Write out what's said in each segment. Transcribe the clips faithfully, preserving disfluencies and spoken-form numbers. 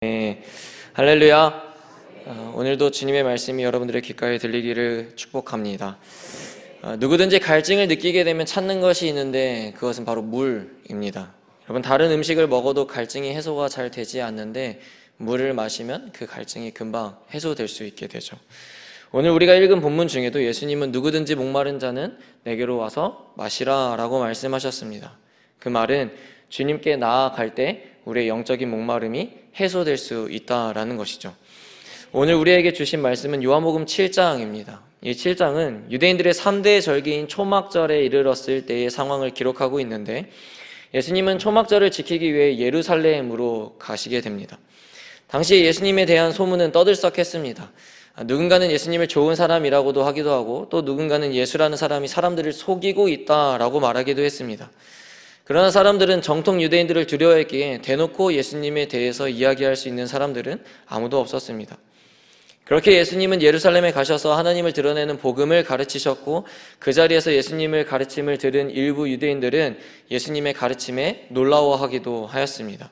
네, 할렐루야. 어, 오늘도 주님의 말씀이 여러분들의 귓가에 들리기를 축복합니다. 어, 누구든지 갈증을 느끼게 되면 찾는 것이 있는데 그것은 바로 물입니다. 여러분, 다른 음식을 먹어도 갈증이 해소가 잘 되지 않는데 물을 마시면 그 갈증이 금방 해소될 수 있게 되죠. 오늘 우리가 읽은 본문 중에도 예수님은 누구든지 목마른 자는 내게로 와서 마시라 라고 말씀하셨습니다. 그 말은 주님께 나아갈 때 우리의 영적인 목마름이 해소될 수 있다라는 것이죠. 오늘 우리에게 주신 말씀은 요한복음 칠 장입니다. 이 칠 장은 유대인들의 삼 대 절기인 초막절에 이르렀을 때의 상황을 기록하고 있는데, 예수님은 초막절을 지키기 위해 예루살렘으로 가시게 됩니다. 당시 예수님에 대한 소문은 떠들썩했습니다. 누군가는 예수님을 좋은 사람이라고도 하기도 하고, 또 누군가는 예수라는 사람이 사람들을 속이고 있다라고 말하기도 했습니다. 그러나 사람들은 정통 유대인들을 두려워했기에 대놓고 예수님에 대해서 이야기할 수 있는 사람들은 아무도 없었습니다. 그렇게 예수님은 예루살렘에 가셔서 하나님을 드러내는 복음을 가르치셨고, 그 자리에서 예수님을 가르침을 들은 일부 유대인들은 예수님의 가르침에 놀라워하기도 하였습니다.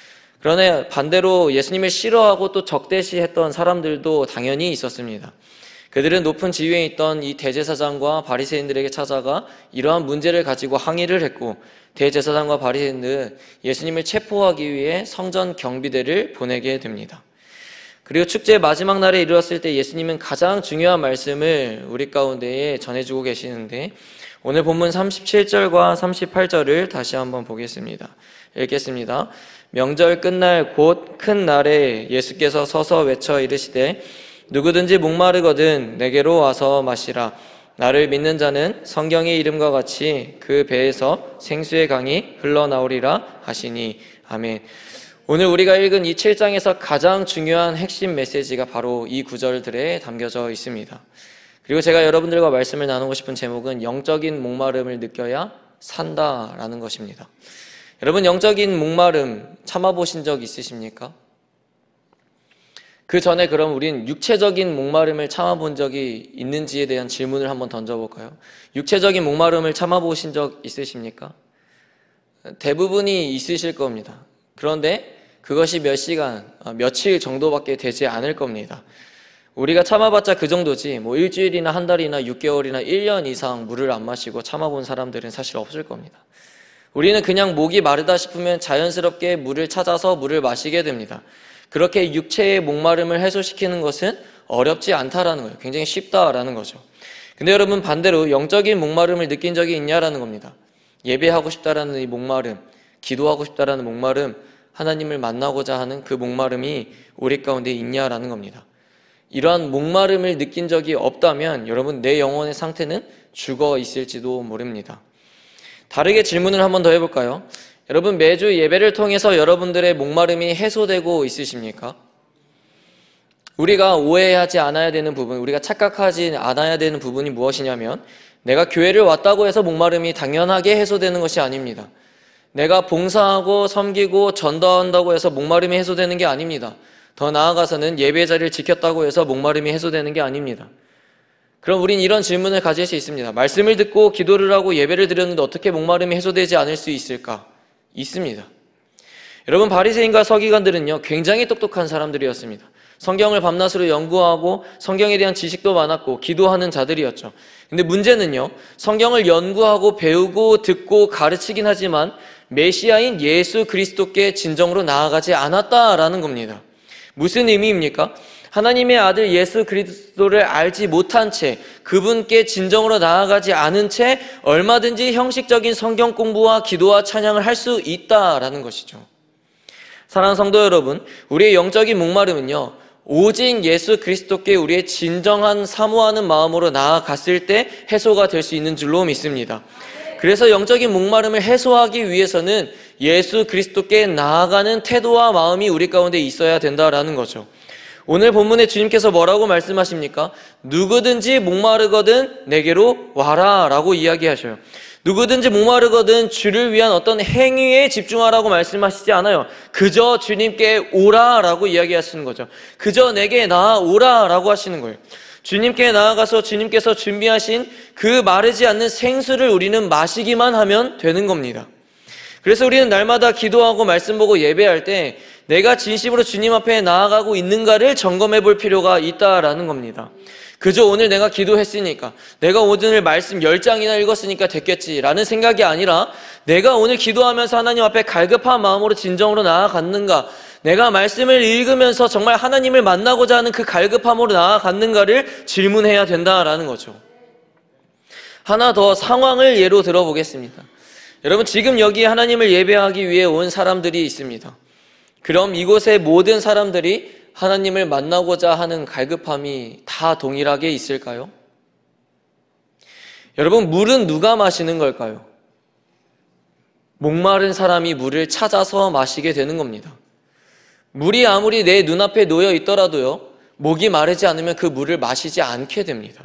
그러나 반대로 예수님을 싫어하고 또 적대시했던 사람들도 당연히 있었습니다. 그들은 높은 지위에 있던 이 대제사장과 바리새인들에게 찾아가 이러한 문제를 가지고 항의를 했고, 대제사장과 바리새인들은 예수님을 체포하기 위해 성전 경비대를 보내게 됩니다. 그리고 축제의 마지막 날에 이르렀을 때 예수님은 가장 중요한 말씀을 우리 가운데에 전해주고 계시는데, 오늘 본문 삼십칠 절과 삼십팔 절을 다시 한번 보겠습니다. 읽겠습니다. 명절 끝날 곧 큰 날에 예수께서 서서 외쳐 이르시되 누구든지 목마르거든 내게로 와서 마시라. 나를 믿는 자는 성경의 이름과 같이 그 배에서 생수의 강이 흘러나오리라 하시니. 아멘. 오늘 우리가 읽은 이 칠 장에서 가장 중요한 핵심 메시지가 바로 이 구절들에 담겨져 있습니다. 그리고 제가 여러분들과 말씀을 나누고 싶은 제목은 영적인 목마름을 느껴야 산다라는 것입니다. 여러분, 영적인 목마름 참아보신 적 있으십니까? 그 전에 그럼 우린 육체적인 목마름을 참아본 적이 있는지에 대한 질문을 한번 던져볼까요? 육체적인 목마름을 참아보신 적 있으십니까? 대부분이 있으실 겁니다. 그런데 그것이 몇 시간, 며칠 정도밖에 되지 않을 겁니다. 우리가 참아봤자 그 정도지, 뭐 일주일이나 한 달이나 육 개월이나 일 년 이상 물을 안 마시고 참아본 사람들은 사실 없을 겁니다. 우리는 그냥 목이 마르다 싶으면 자연스럽게 물을 찾아서 물을 마시게 됩니다. 그렇게 육체의 목마름을 해소시키는 것은 어렵지 않다라는 거예요. 굉장히 쉽다라는 거죠. 근데 여러분, 반대로 영적인 목마름을 느낀 적이 있냐라는 겁니다. 예배하고 싶다라는 이 목마름, 기도하고 싶다라는 목마름, 하나님을 만나고자 하는 그 목마름이 우리 가운데 있냐라는 겁니다. 이러한 목마름을 느낀 적이 없다면 여러분, 내 영혼의 상태는 죽어 있을지도 모릅니다. 다르게 질문을 한번 더 해볼까요? 여러분, 매주 예배를 통해서 여러분들의 목마름이 해소되고 있으십니까? 우리가 오해하지 않아야 되는 부분, 우리가 착각하지 않아야 되는 부분이 무엇이냐면, 내가 교회를 왔다고 해서 목마름이 당연하게 해소되는 것이 아닙니다. 내가 봉사하고 섬기고 전도한다고 해서 목마름이 해소되는 게 아닙니다. 더 나아가서는 예배 자리를 지켰다고 해서 목마름이 해소되는 게 아닙니다. 그럼 우린 이런 질문을 가질 수 있습니다. 말씀을 듣고 기도를 하고 예배를 드렸는데 어떻게 목마름이 해소되지 않을 수 있을까? 있습니다. 여러분, 바리새인과 서기관들은요, 굉장히 똑똑한 사람들이었습니다. 성경을 밤낮으로 연구하고 성경에 대한 지식도 많았고 기도하는 자들이었죠. 근데 문제는요, 성경을 연구하고 배우고 듣고 가르치긴 하지만 메시아인 예수 그리스도께 진정으로 나아가지 않았다라는 겁니다. 무슨 의미입니까? 하나님의 아들 예수 그리스도를 알지 못한 채, 그분께 진정으로 나아가지 않은 채 얼마든지 형식적인 성경 공부와 기도와 찬양을 할 수 있다라는 것이죠. 사랑하는 성도 여러분, 우리의 영적인 목마름은요, 오직 예수 그리스도께 우리의 진정한 사모하는 마음으로 나아갔을 때 해소가 될 수 있는 줄로 믿습니다. 그래서 영적인 목마름을 해소하기 위해서는 예수 그리스도께 나아가는 태도와 마음이 우리 가운데 있어야 된다라는 거죠. 오늘 본문에 주님께서 뭐라고 말씀하십니까? 누구든지 목마르거든 내게로 와라 라고 이야기하셔요. 누구든지 목마르거든 주를 위한 어떤 행위에 집중하라고 말씀하시지 않아요. 그저 주님께 오라 라고 이야기하시는 거죠. 그저 내게 나아오라 라고 하시는 거예요. 주님께 나아가서 주님께서 준비하신 그 마르지 않는 생수를 우리는 마시기만 하면 되는 겁니다. 그래서 우리는 날마다 기도하고 말씀 보고 예배할 때 내가 진심으로 주님 앞에 나아가고 있는가를 점검해 볼 필요가 있다라는 겁니다. 그저 오늘 내가 기도했으니까, 내가 오늘 말씀 열 장이나 읽었으니까 됐겠지라는 생각이 아니라, 내가 오늘 기도하면서 하나님 앞에 갈급한 마음으로 진정으로 나아갔는가, 내가 말씀을 읽으면서 정말 하나님을 만나고자 하는 그 갈급함으로 나아갔는가를 질문해야 된다라는 거죠. 하나 더 상황을 예로 들어보겠습니다. 여러분, 지금 여기 하나님을 예배하기 위해 온 사람들이 있습니다. 그럼 이곳의 모든 사람들이 하나님을 만나고자 하는 갈급함이 다 동일하게 있을까요? 여러분, 물은 누가 마시는 걸까요? 목마른 사람이 물을 찾아서 마시게 되는 겁니다. 물이 아무리 내 눈앞에 놓여 있더라도요, 목이 마르지 않으면 그 물을 마시지 않게 됩니다.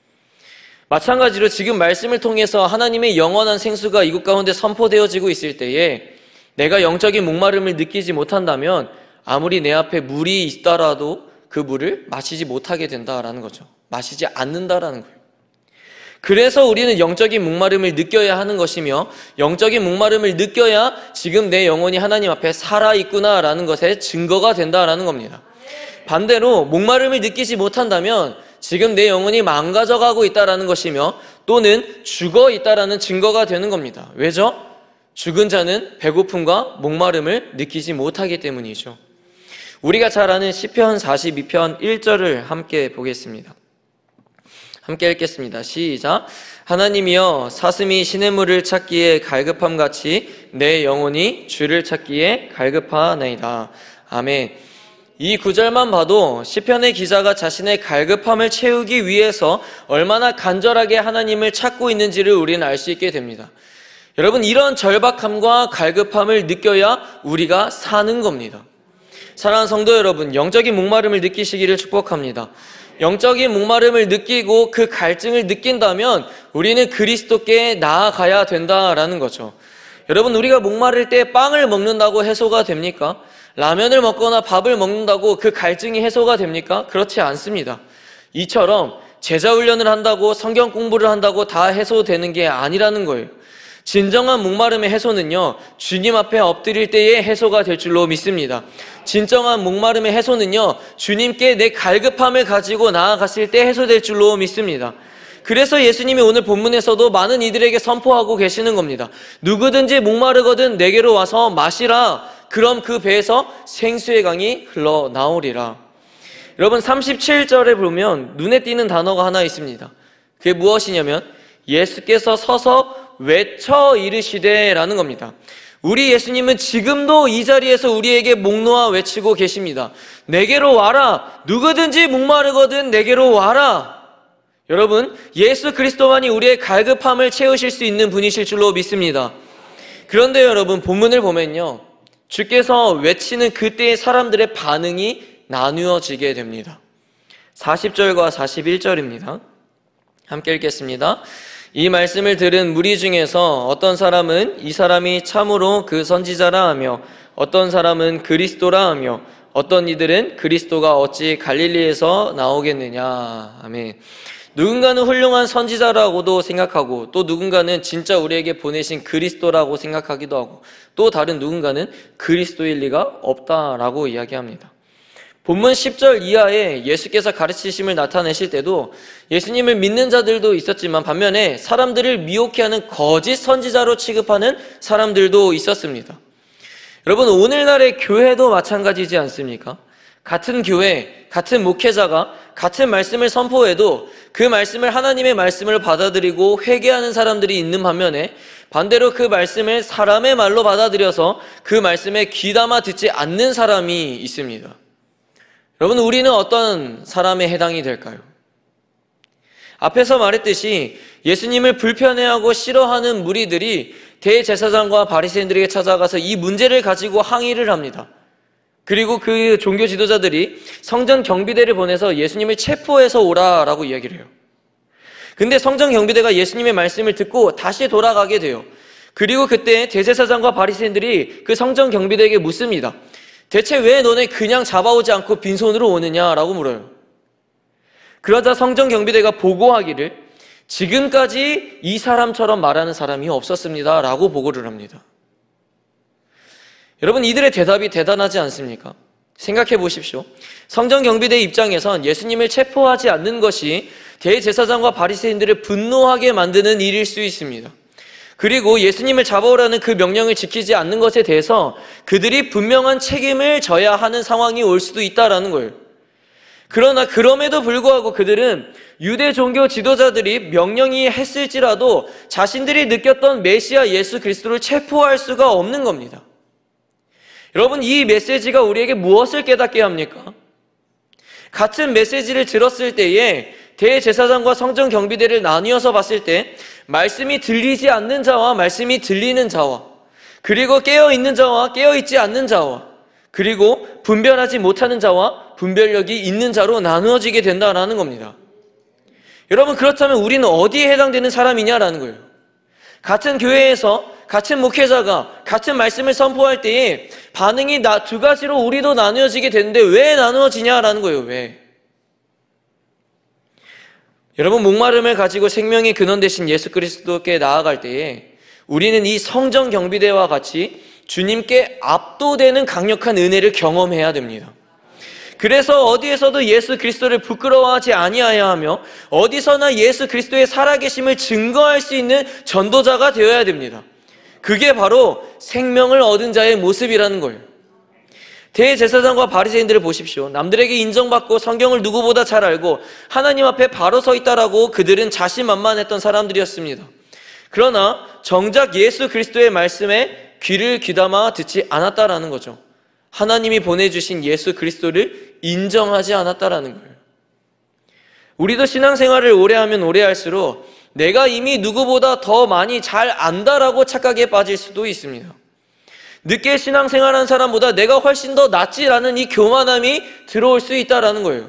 마찬가지로 지금 말씀을 통해서 하나님의 영원한 생수가 이곳 가운데 선포되어지고 있을 때에 내가 영적인 목마름을 느끼지 못한다면 아무리 내 앞에 물이 있더라도 그 물을 마시지 못하게 된다라는 거죠. 마시지 않는다라는 거예요. 그래서 우리는 영적인 목마름을 느껴야 하는 것이며, 영적인 목마름을 느껴야 지금 내 영혼이 하나님 앞에 살아있구나라는 것의 증거가 된다라는 겁니다. 반대로 목마름을 느끼지 못한다면 지금 내 영혼이 망가져가고 있다라는 것이며, 또는 죽어 있다라는 증거가 되는 겁니다. 왜죠? 죽은 자는 배고픔과 목마름을 느끼지 못하기 때문이죠. 우리가 잘 아는 시편 사십이 편 일 절을 함께 보겠습니다. 함께 읽겠습니다. 시작. 하나님이여, 사슴이 시냇물을 찾기에 갈급함같이 내 영혼이 주를 찾기에 갈급하나이다. 아멘. 이 구절만 봐도 시편의 기자가 자신의 갈급함을 채우기 위해서 얼마나 간절하게 하나님을 찾고 있는지를 우리는 알 수 있게 됩니다. 여러분, 이런 절박함과 갈급함을 느껴야 우리가 사는 겁니다. 사랑하는 성도 여러분, 영적인 목마름을 느끼시기를 축복합니다. 영적인 목마름을 느끼고 그 갈증을 느낀다면 우리는 그리스도께 나아가야 된다라는 거죠. 여러분, 우리가 목마를 때 빵을 먹는다고 해소가 됩니까? 라면을 먹거나 밥을 먹는다고 그 갈증이 해소가 됩니까? 그렇지 않습니다. 이처럼 제자 훈련을 한다고, 성경 공부를 한다고 다 해소되는 게 아니라는 거예요. 진정한 목마름의 해소는요, 주님 앞에 엎드릴 때에 해소가 될 줄로 믿습니다. 진정한 목마름의 해소는요, 주님께 내 갈급함을 가지고 나아갔을 때 해소될 줄로 믿습니다. 그래서 예수님이 오늘 본문에서도 많은 이들에게 선포하고 계시는 겁니다. 누구든지 목마르거든 내게로 와서 마시라. 그럼 그 배에서 생수의 강이 흘러나오리라. 여러분, 삼십칠 절에 보면 눈에 띄는 단어가 하나 있습니다. 그게 무엇이냐면 예수께서 서서 외쳐 이르시되 라는 겁니다. 우리 예수님은 지금도 이 자리에서 우리에게 목 놓아 외치고 계십니다. 내게로 와라. 누구든지 목마르거든 내게로 와라. 여러분, 예수 그리스도만이 우리의 갈급함을 채우실 수 있는 분이실 줄로 믿습니다. 그런데 여러분, 본문을 보면요, 주께서 외치는 그때의 사람들의 반응이 나누어지게 됩니다. 사십 절과 사십일 절입니다. 함께 읽겠습니다. 이 말씀을 들은 무리 중에서 어떤 사람은 이 사람이 참으로 그 선지자라 하며, 어떤 사람은 그리스도라 하며, 어떤 이들은 그리스도가 어찌 갈릴리에서 나오겠느냐. 아멘. 누군가는 훌륭한 선지자라고도 생각하고, 또 누군가는 진짜 우리에게 보내신 그리스도라고 생각하기도 하고, 또 다른 누군가는 그리스도일 리가 없다라고 이야기합니다. 본문 십 절 이하에 예수께서 가르치심을 나타내실 때도 예수님을 믿는 자들도 있었지만, 반면에 사람들을 미혹해하는 거짓 선지자로 취급하는 사람들도 있었습니다. 여러분, 오늘날의 교회도 마찬가지지 않습니까? 같은 교회, 같은 목회자가 같은 말씀을 선포해도 그 말씀을, 하나님의 말씀을 받아들이고 회개하는 사람들이 있는 반면에, 반대로 그 말씀을 사람의 말로 받아들여서 그 말씀에 귀담아 듣지 않는 사람이 있습니다. 여러분, 우리는 어떤 사람에 해당이 될까요? 앞에서 말했듯이 예수님을 불편해하고 싫어하는 무리들이 대제사장과 바리새인들에게 찾아가서 이 문제를 가지고 항의를 합니다. 그리고 그 종교 지도자들이 성전 경비대를 보내서 예수님을 체포해서 오라라고 이야기를 해요. 근데 성전 경비대가 예수님의 말씀을 듣고 다시 돌아가게 돼요. 그리고 그때 대제사장과 바리새인들이 그 성전 경비대에게 묻습니다. 대체 왜 너네 그냥 잡아오지 않고 빈손으로 오느냐라고 물어요. 그러자 성전 경비대가 보고하기를 지금까지 이 사람처럼 말하는 사람이 없었습니다 라고 보고를 합니다. 여러분, 이들의 대답이 대단하지 않습니까? 생각해 보십시오. 성전 경비대 입장에선 예수님을 체포하지 않는 것이 대제사장과 바리새인들을 분노하게 만드는 일일 수 있습니다. 그리고 예수님을 잡아오라는 그 명령을 지키지 않는 것에 대해서 그들이 분명한 책임을 져야 하는 상황이 올 수도 있다라는 거예요. 그러나 그럼에도 불구하고 그들은 유대 종교 지도자들이 명령이 했을지라도 자신들이 느꼈던 메시아 예수 그리스도를 체포할 수가 없는 겁니다. 여러분, 이 메시지가 우리에게 무엇을 깨닫게 합니까? 같은 메시지를 들었을 때에 대제사장과 성전 경비대를 나뉘어서 봤을 때 말씀이 들리지 않는 자와 말씀이 들리는 자와, 그리고 깨어있는 자와 깨어있지 않는 자와, 그리고 분별하지 못하는 자와 분별력이 있는 자로 나누어지게 된다라는 겁니다. 여러분, 그렇다면 우리는 어디에 해당되는 사람이냐라는 거예요. 같은 교회에서 같은 목회자가 같은 말씀을 선포할 때에 반응이 나, 두 가지로 우리도 나누어지게 되는데 왜 나누어지냐라는 거예요. 왜? 여러분, 목마름을 가지고 생명의 근원 되신 예수 그리스도께 나아갈 때에 우리는 이 성전 경비대와 같이 주님께 압도되는 강력한 은혜를 경험해야 됩니다. 그래서 어디에서도 예수 그리스도를 부끄러워하지 아니하여 하며 어디서나 예수 그리스도의 살아계심을 증거할 수 있는 전도자가 되어야 됩니다. 그게 바로 생명을 얻은 자의 모습이라는 거예요. 대제사장과 바리새인들을 보십시오. 남들에게 인정받고 성경을 누구보다 잘 알고 하나님 앞에 바로 서 있다라고 그들은 자신만만했던 사람들이었습니다. 그러나 정작 예수 그리스도의 말씀에 귀를 귀담아 듣지 않았다라는 거죠. 하나님이 보내주신 예수 그리스도를 인정하지 않았다라는 거예요. 우리도 신앙생활을 오래 하면 오래 할수록 내가 이미 누구보다 더 많이 잘 안다라고 착각에 빠질 수도 있습니다. 늦게 신앙생활한 사람보다 내가 훨씬 더 낫지라는 이 교만함이 들어올 수 있다라는 거예요.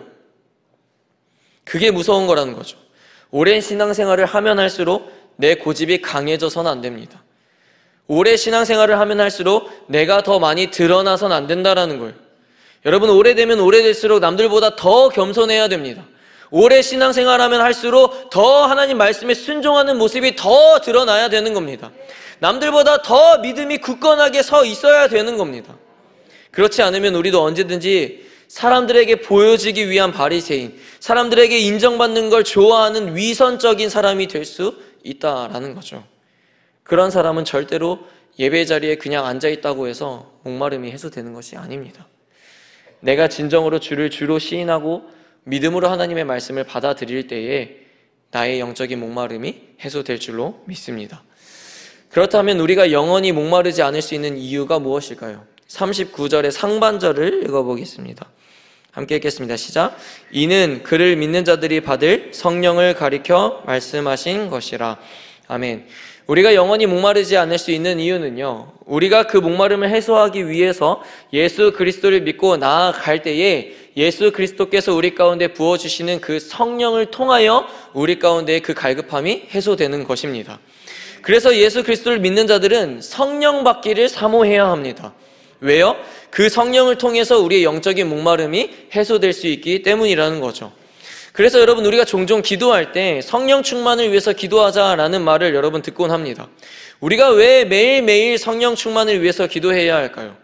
그게 무서운 거라는 거죠. 오랜 신앙생활을 하면 할수록 내 고집이 강해져서는 안 됩니다. 오래 신앙생활을 하면 할수록 내가 더 많이 드러나서는 안 된다라는 거예요. 여러분, 오래되면 오래될수록 남들보다 더 겸손해야 됩니다. 오래 신앙생활하면 할수록 더 하나님 말씀에 순종하는 모습이 더 드러나야 되는 겁니다. 남들보다 더 믿음이 굳건하게 서 있어야 되는 겁니다. 그렇지 않으면 우리도 언제든지 사람들에게 보여지기 위한 바리새인, 사람들에게 인정받는 걸 좋아하는 위선적인 사람이 될 수 있다라는 거죠. 그런 사람은 절대로 예배 자리에 그냥 앉아있다고 해서 목마름이 해소되는 것이 아닙니다. 내가 진정으로 주를 주로 시인하고 믿음으로 하나님의 말씀을 받아들일 때에 나의 영적인 목마름이 해소될 줄로 믿습니다. 그렇다면 우리가 영원히 목마르지 않을 수 있는 이유가 무엇일까요? 삼십구 절의 상반절을 읽어보겠습니다. 함께 읽겠습니다. 시작. 이는 그를 믿는 자들이 받을 성령을 가리켜 말씀하신 것이라. 아멘. 우리가 영원히 목마르지 않을 수 있는 이유는요, 우리가 그 목마름을 해소하기 위해서 예수 그리스도를 믿고 나아갈 때에 예수 그리스도께서 우리 가운데 부어주시는 그 성령을 통하여 우리 가운데 그 갈급함이 해소되는 것입니다. 그래서 예수 그리스도를 믿는 자들은 성령 받기를 사모해야 합니다. 왜요? 그 성령을 통해서 우리의 영적인 목마름이 해소될 수 있기 때문이라는 거죠. 그래서 여러분, 우리가 종종 기도할 때 성령 충만을 위해서 기도하자라는 말을 여러분 듣곤 합니다. 우리가 왜 매일매일 성령 충만을 위해서 기도해야 할까요?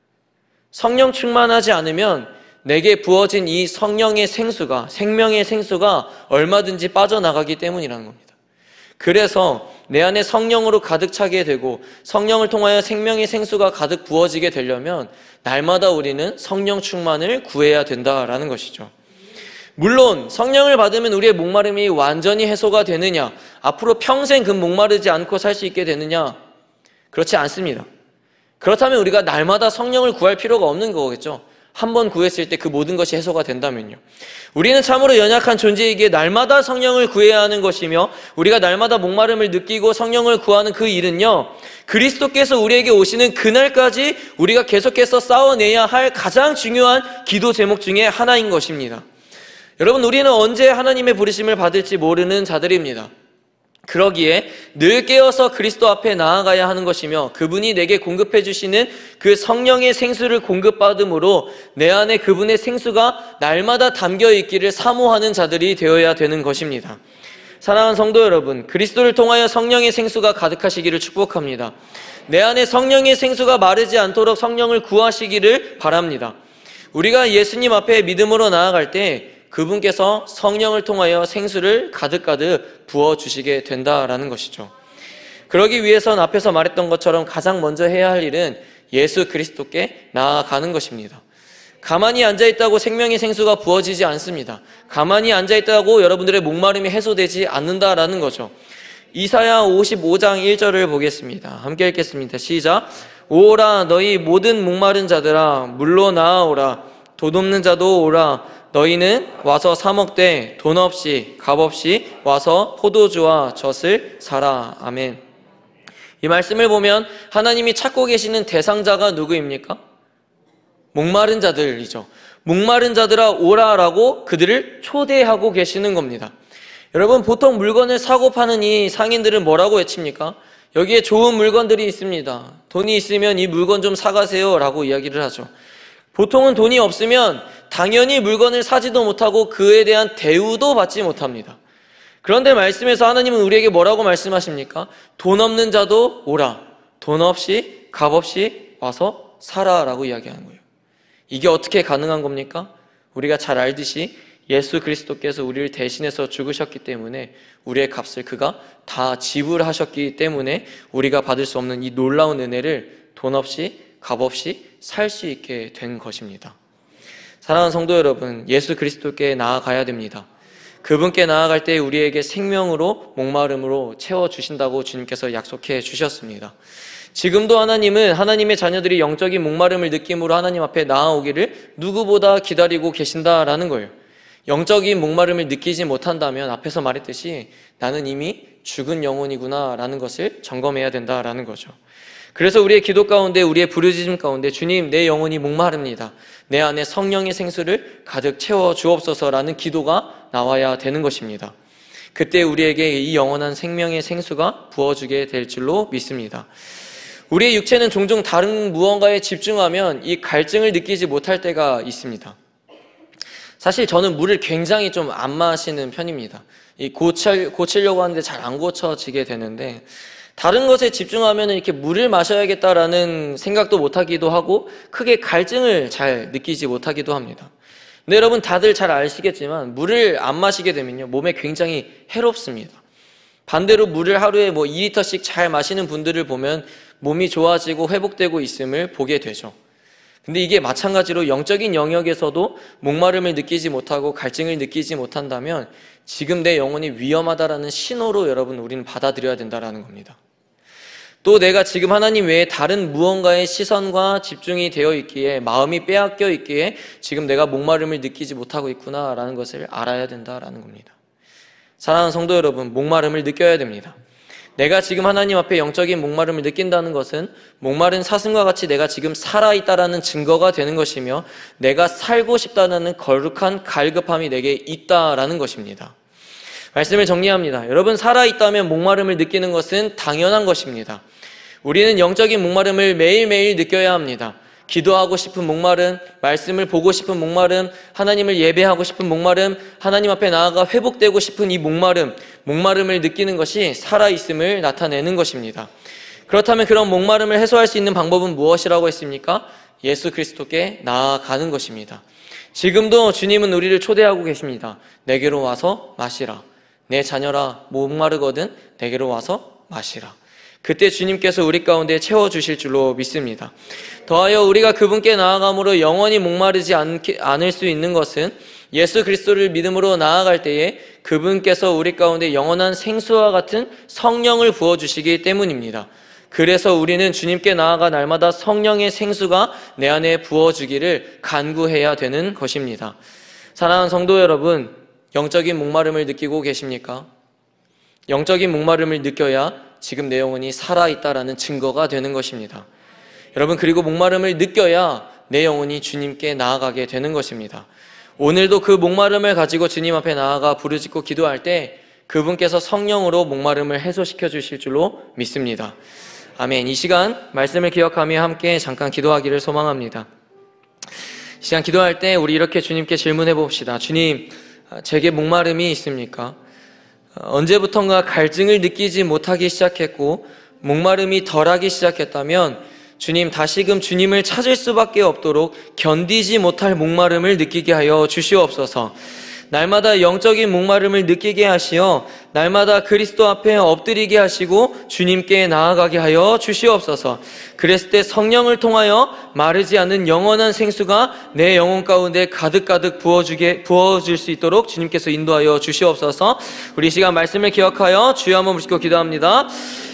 성령 충만하지 않으면 내게 부어진 이 성령의 생수가, 생명의 생수가 얼마든지 빠져나가기 때문이라는 겁니다. 그래서 내 안에 성령으로 가득 차게 되고 성령을 통하여 생명의 생수가 가득 부어지게 되려면 날마다 우리는 성령 충만을 구해야 된다라는 것이죠. 물론 성령을 받으면 우리의 목마름이 완전히 해소가 되느냐, 앞으로 평생 그 목마르지 않고 살 수 있게 되느냐? 그렇지 않습니다. 그렇다면 우리가 날마다 성령을 구할 필요가 없는 거겠죠. 한 번 구했을 때 그 모든 것이 해소가 된다면요. 우리는 참으로 연약한 존재이기에 날마다 성령을 구해야 하는 것이며, 우리가 날마다 목마름을 느끼고 성령을 구하는 그 일은요, 그리스도께서 우리에게 오시는 그날까지 우리가 계속해서 싸워내야 할 가장 중요한 기도 제목 중에 하나인 것입니다. 여러분, 우리는 언제 하나님의 부르심을 받을지 모르는 자들입니다. 그러기에 늘 깨어서 그리스도 앞에 나아가야 하는 것이며, 그분이 내게 공급해 주시는 그 성령의 생수를 공급받음으로 내 안에 그분의 생수가 날마다 담겨 있기를 사모하는 자들이 되어야 되는 것입니다. 사랑하는 성도 여러분, 그리스도를 통하여 성령의 생수가 가득하시기를 축복합니다. 내 안에 성령의 생수가 마르지 않도록 성령을 구하시기를 바랍니다. 우리가 예수님 앞에 믿음으로 나아갈 때 그분께서 성령을 통하여 생수를 가득가득 부어주시게 된다라는 것이죠. 그러기 위해선 앞에서 말했던 것처럼 가장 먼저 해야 할 일은 예수 그리스도께 나아가는 것입니다. 가만히 앉아있다고 생명의 생수가 부어지지 않습니다. 가만히 앉아있다고 여러분들의 목마름이 해소되지 않는다라는 거죠. 이사야 오십오 장 일 절을 보겠습니다. 함께 읽겠습니다. 시작. 오라 너희 모든 목마른 자들아 물로 나아오라. 돈 없는 자도 오라. 너희는 와서 사 먹되 돈 없이 값 없이 와서 포도주와 젖을 사라. 아멘. 이 말씀을 보면 하나님이 찾고 계시는 대상자가 누구입니까? 목마른 자들이죠. 목마른 자들아 오라라고 그들을 초대하고 계시는 겁니다. 여러분, 보통 물건을 사고 파는 이 상인들은 뭐라고 외칩니까? 여기에 좋은 물건들이 있습니다. 돈이 있으면 이 물건 좀 사가세요 라고 이야기를 하죠. 보통은 돈이 없으면 당연히 물건을 사지도 못하고 그에 대한 대우도 받지 못합니다. 그런데 말씀에서 하나님은 우리에게 뭐라고 말씀하십니까? 돈 없는 자도 오라. 돈 없이 값 없이 와서 사라 라고 이야기하는 거예요. 이게 어떻게 가능한 겁니까? 우리가 잘 알듯이 예수 그리스도께서 우리를 대신해서 죽으셨기 때문에 우리의 값을 그가 다 지불하셨기 때문에 우리가 받을 수 없는 이 놀라운 은혜를 돈 없이 값 없이 살 수 있게 된 것입니다. 사랑하는 성도 여러분, 예수 그리스도께 나아가야 됩니다. 그분께 나아갈 때 우리에게 생명으로 목마름으로 채워주신다고 주님께서 약속해 주셨습니다. 지금도 하나님은 하나님의 자녀들이 영적인 목마름을 느낌으로 하나님 앞에 나아오기를 누구보다 기다리고 계신다라는 거예요. 영적인 목마름을 느끼지 못한다면 앞에서 말했듯이 나는 이미 죽은 영혼이구나 라는 것을 점검해야 된다라는 거죠. 그래서 우리의 기도 가운데, 우리의 부르짖음 가운데 주님, 내 영혼이 목마릅니다. 내 안에 성령의 생수를 가득 채워 주옵소서라는 기도가 나와야 되는 것입니다. 그때 우리에게 이 영원한 생명의 생수가 부어주게 될 줄로 믿습니다. 우리의 육체는 종종 다른 무언가에 집중하면 이 갈증을 느끼지 못할 때가 있습니다. 사실 저는 물을 굉장히 좀 안 마시는 편입니다. 이 고칠, 고치려고 하는데 잘 안 고쳐지게 되는데, 다른 것에 집중하면 이렇게 물을 마셔야겠다라는 생각도 못하기도 하고 크게 갈증을 잘 느끼지 못하기도 합니다. 근데 여러분 다들 잘 아시겠지만 물을 안 마시게 되면요 몸에 굉장히 해롭습니다. 반대로 물을 하루에 뭐 이 리터씩 잘 마시는 분들을 보면 몸이 좋아지고 회복되고 있음을 보게 되죠. 근데 이게 마찬가지로 영적인 영역에서도 목마름을 느끼지 못하고 갈증을 느끼지 못한다면 지금 내 영혼이 위험하다라는 신호로 여러분 우리는 받아들여야 된다는 겁니다. 또 내가 지금 하나님 외에 다른 무언가의 시선과 집중이 되어 있기에, 마음이 빼앗겨 있기에 지금 내가 목마름을 느끼지 못하고 있구나라는 것을 알아야 된다는 겁니다. 사랑하는 성도 여러분, 목마름을 느껴야 됩니다. 내가 지금 하나님 앞에 영적인 목마름을 느낀다는 것은 목마른 사슴과 같이 내가 지금 살아있다라는 증거가 되는 것이며 내가 살고 싶다는 거룩한 갈급함이 내게 있다라는 것입니다. 말씀을 정리합니다. 여러분, 살아있다면 목마름을 느끼는 것은 당연한 것입니다. 우리는 영적인 목마름을 매일매일 느껴야 합니다. 기도하고 싶은 목마름, 말씀을 보고 싶은 목마름, 하나님을 예배하고 싶은 목마름, 하나님 앞에 나아가 회복되고 싶은 이 목마름, 목마름을 느끼는 것이 살아있음을 나타내는 것입니다. 그렇다면 그런 목마름을 해소할 수 있는 방법은 무엇이라고 했습니까? 예수 그리스도께 나아가는 것입니다. 지금도 주님은 우리를 초대하고 계십니다. 내게로 와서 마시라. 내 자녀라 목마르거든 내게로 와서 마시라. 그때 주님께서 우리 가운데 채워주실 줄로 믿습니다. 더하여 우리가 그분께 나아감으로 영원히 목마르지 않게, 않을 수 있는 것은 예수 그리스도를 믿음으로 나아갈 때에 그분께서 우리 가운데 영원한 생수와 같은 성령을 부어주시기 때문입니다. 그래서 우리는 주님께 나아가 날마다 성령의 생수가 내 안에 부어주기를 간구해야 되는 것입니다. 사랑하는 성도 여러분, 영적인 목마름을 느끼고 계십니까? 영적인 목마름을 느껴야 지금 내 영혼이 살아있다라는 증거가 되는 것입니다. 여러분, 그리고 목마름을 느껴야 내 영혼이 주님께 나아가게 되는 것입니다. 오늘도 그 목마름을 가지고 주님 앞에 나아가 부르짖고 기도할 때 그분께서 성령으로 목마름을 해소시켜 주실 줄로 믿습니다. 아멘. 이 시간 말씀을 기억하며 함께 잠깐 기도하기를 소망합니다. 이 시간 기도할 때 우리 이렇게 주님께 질문해 봅시다. 주님, 제게 목마름이 있습니까? 언제부턴가 갈증을 느끼지 못하기 시작했고 목마름이 덜하기 시작했다면 주님, 다시금 주님을 찾을 수밖에 없도록 견디지 못할 목마름을 느끼게 하여 주시옵소서. 날마다 영적인 목마름을 느끼게 하시어 날마다 그리스도 앞에 엎드리게 하시고 주님께 나아가게 하여 주시옵소서. 그랬을 때 성령을 통하여 마르지 않는 영원한 생수가 내 영혼 가운데 가득가득 부어주게, 부어질 수 있도록 주님께서 인도하여 주시옵소서. 우리 시간 말씀을 기억하여 주여 한번 부르시고 기도합니다.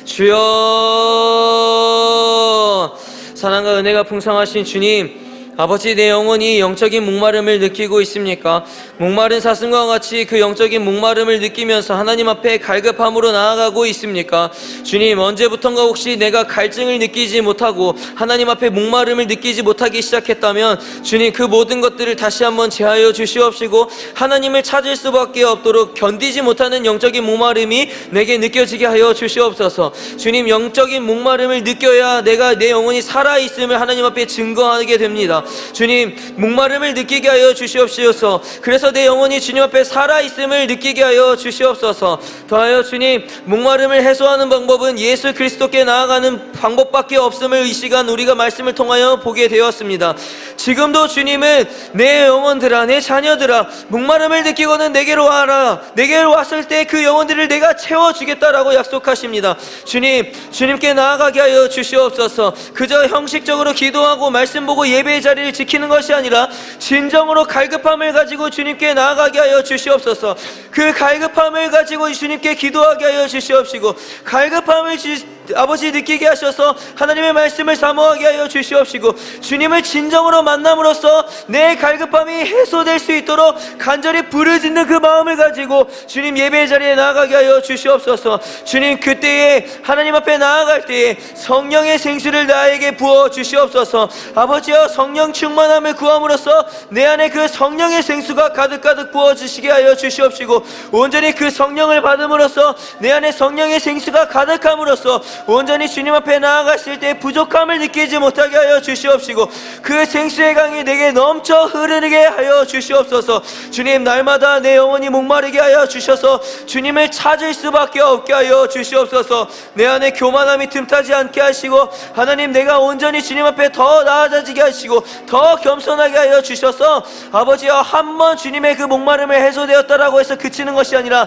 주여, 사랑과 은혜가 풍성하신 주님, 아버지, 내 영혼이 영적인 목마름을 느끼고 있습니까? 목마른 사슴과 같이 그 영적인 목마름을 느끼면서 하나님 앞에 갈급함으로 나아가고 있습니까? 주님, 언제부턴가 혹시 내가 갈증을 느끼지 못하고 하나님 앞에 목마름을 느끼지 못하기 시작했다면 주님, 그 모든 것들을 다시 한번 제하여 주시옵시고 하나님을 찾을 수밖에 없도록 견디지 못하는 영적인 목마름이 내게 느껴지게 하여 주시옵소서. 주님, 영적인 목마름을 느껴야 내가 내 영혼이 살아있음을 하나님 앞에 증거하게 됩니다. 주님, 목마름을 느끼게 하여 주시옵소서. 그래서 내 영혼이 주님 앞에 살아있음을 느끼게 하여 주시옵소서. 더하여 주님, 목마름을 해소하는 방법은 예수 그리스도께 나아가는 방법밖에 없음을 이 시간 우리가 말씀을 통하여 보게 되었습니다. 지금도 주님은 내 영혼들아, 내 자녀들아, 목마름을 느끼고는 내게로 와라. 내게로 왔을 때 그 영혼들을 내가 채워주겠다라고 약속하십니다. 주님, 주님께 나아가게 하여 주시옵소서. 그저 형식적으로 기도하고 말씀 보고 예배의 자리를 지키는 것이 아니라 진정으로 갈급함을 가지고 주님께 나아가게 하여 주시옵소서. 그 갈급함을 가지고 주님께 기도하게 하여 주시옵시고 갈급함을 주, 아버지 느끼게 하셔서 하나님의 말씀을 사모하게 하여 주시옵시고 주님을 진정으로 만남으로써 내 갈급함이 해소될 수 있도록 간절히 부르짖는 그 마음을 가지고 주님 예배의 자리에 나아가게 하여 주시옵소서. 주님, 그때에 하나님 앞에 나아갈 때에 성령의 생수를 나에게 부어 주시옵소서. 아버지여, 성령 충만함을 구함으로써 내 안에 그 성령의 생수가 가득가득 부어주시게 하여 주시옵시고 온전히 그 성령을 받음으로써 내 안에 성령의 생수가 가득함으로써 온전히 주님 앞에 나아갔을 때 부족함을 느끼지 못하게 하여 주시옵시고 그 생수의 강이 내게 넘쳐 흐르게 하여 주시옵소서. 주님, 날마다 내 영혼이 목마르게 하여 주셔서 주님을 찾을 수밖에 없게 하여 주시옵소서. 내 안에 교만함이 틈타지 않게 하시고 하나님, 내가 온전히 주님 앞에 더 나아지게 하시고 더 겸손하게 하여 주셔서 아버지여, 한 번 주님의 그 목마름을 해소되었다라고 해서 그치는 것이 아니라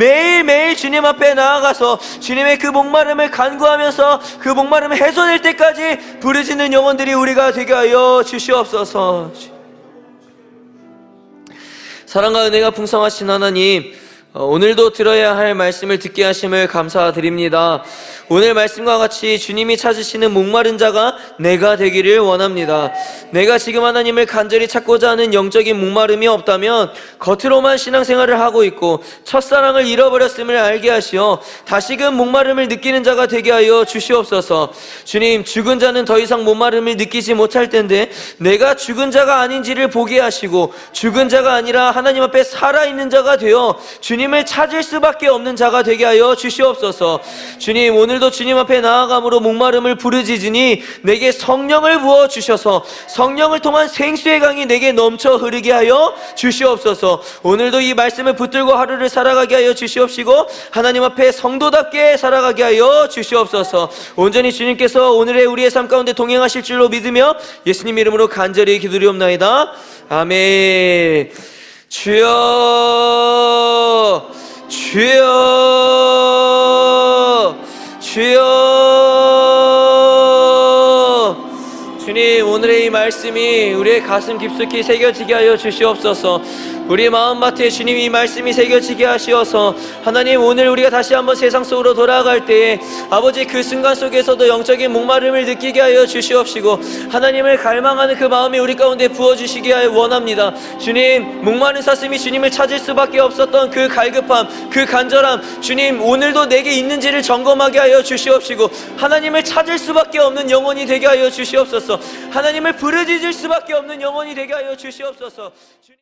매일매일 주님 앞에 나아가서 주님의 그 목마름을 간구하면서 그 목마름을 해소될 때까지 부르짖는 영혼들이 우리가 되게 하여 주시옵소서. 사랑과 은혜가 풍성하신 하나님, 오늘도 들어야 할 말씀을 듣게 하심을 감사드립니다. 오늘 말씀과 같이 주님이 찾으시는 목마른 자가 내가 되기를 원합니다. 내가 지금 하나님을 간절히 찾고자 하는 영적인 목마름이 없다면 겉으로만 신앙생활을 하고 있고 첫사랑을 잃어버렸음을 알게 하시어 다시금 목마름을 느끼는 자가 되게 하여 주시옵소서. 주님, 죽은 자는 더 이상 목마름을 느끼지 못할 텐데 내가 죽은 자가 아닌지를 보게 하시고 죽은 자가 아니라 하나님 앞에 살아있는 자가 되어 주님을 찾을 수밖에 없는 자가 되게 하여 주시옵소서. 주님, 오늘 오늘도 주님 앞에 나아감으로 목마름을 부르짖으니 내게 성령을 부어주셔서 성령을 통한 생수의 강이 내게 넘쳐 흐르게 하여 주시옵소서. 오늘도 이 말씀을 붙들고 하루를 살아가게 하여 주시옵시고 하나님 앞에 성도답게 살아가게 하여 주시옵소서. 온전히 주님께서 오늘의 우리의 삶 가운데 동행하실 줄로 믿으며 예수님 이름으로 간절히 기도리옵나이다. 아멘. 주여, 주여, 주여. 주님, 오늘의 이 말씀이 우리의 가슴 깊숙이 새겨지게 하여 주시옵소서. 우리 마음밭에 주님 이 말씀이 새겨지게 하시어서 하나님, 오늘 우리가 다시 한번 세상 속으로 돌아갈 때에 아버지 그 순간 속에서도 영적인 목마름을 느끼게 하여 주시옵시고 하나님을 갈망하는 그 마음이 우리 가운데 부어주시게 하여 원합니다. 주님, 목마른 사슴이 주님을 찾을 수밖에 없었던 그 갈급함, 그 간절함, 주님 오늘도 내게 있는지를 점검하게 하여 주시옵시고 하나님을 찾을 수밖에 없는 영혼이 되게 하여 주시옵소서. 하나님을 부르짖을 수밖에 없는 영혼이 되게 하여 주시옵소서.